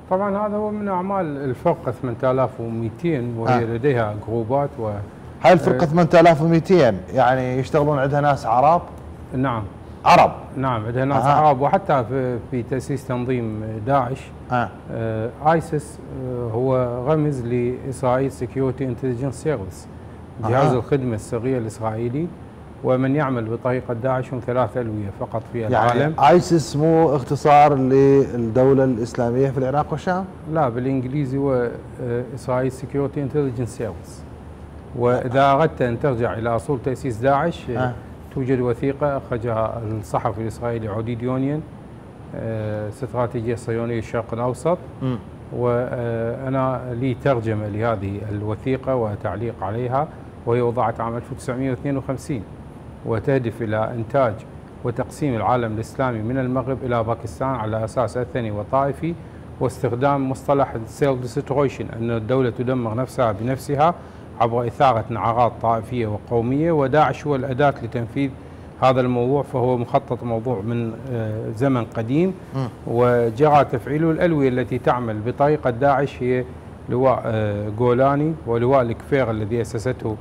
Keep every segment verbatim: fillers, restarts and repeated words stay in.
طبعا هذا هو من اعمال الفرقه ثمانية آلاف ومئتين، وهي آه. لديها جروبات. و هاي الفرقه ثمانية آلاف ومئتين يعني يشتغلون عندها ناس عرب؟ نعم عرب. نعم عندها ناس آه. عرب، وحتى في, في تاسيس تنظيم داعش آه. آه ايسس آه هو رمز لاسرائيل سكيورتي انتليجنس سيرفيس، جهاز آه. الخدمه السريه الاسرائيلي، ومن يعمل بطريقه داعش هم ثلاث الويه فقط في العالم. يعني ايسس مو اختصار للدوله الاسلاميه في العراق والشام؟ لا، بالانجليزي هو اسرائيل سكيورتي انتليجنس سيرفيس. واذا اردت ان ترجع الى اصول تاسيس داعش آه. توجد وثيقه اخرجها الصحفي الاسرائيلي عوديد يونيان، استراتيجيه صهيونيه الشرق الاوسط، م. وانا لي ترجمه لهذه الوثيقه وتعليق عليها، وهي وضعت عام ألف وتسعمئة واثنين وخمسين، وتهدف الى انتاج وتقسيم العالم الاسلامي من المغرب الى باكستان على اساس اثني وطائفي، واستخدام مصطلح سيلف ديسترويشن، ان الدوله تدمر نفسها بنفسها عبر إثارة نعرات طائفية وقومية، وداعش هو الأداة لتنفيذ هذا الموضوع، فهو مخطط موضوع من زمن قديم وجرى تفعيله. الألوية التي تعمل بطريقة داعش هي لواء جولاني ولواء الكفير الذي أسسته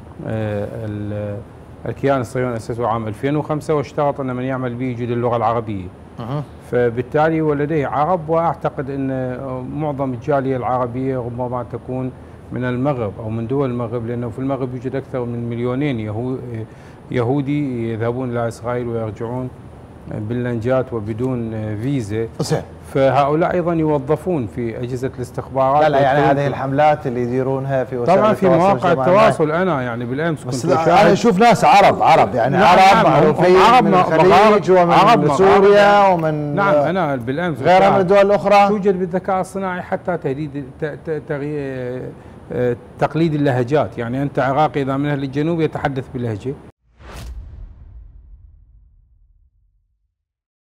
الكيان الصهيوني، أسسه عام ألفين وخمسة، واشترط أن من يعمل به يجيد اللغة العربية. فبالتالي ولديه عرب، وأعتقد أن معظم الجالية العربية ربما تكون من المغرب أو من دول المغرب، لأنه في المغرب يوجد أكثر من مليونين يهودي يذهبون إلى إسرائيل ويرجعون باللنجات وبدون فيزا. فهؤلاء أيضا يوظفون في أجهزة الاستخبارات. لا لا يعني هذه الحملات اللي يديرونها في وسائل طبعا في مواقع التواصل. أنا يعني بالأمس كنت أنا أشوف ناس عرب عرب يعني عرب معروفين من الخليج ومن سوريا ومن نعم أنا بالأمس غيرها من الدول الأخرى. توجد بالذكاء الصناعي حتى تهديد تقليد اللهجات، يعني أنت عراقي إذا من أهل الجنوب يتحدث بلهجة،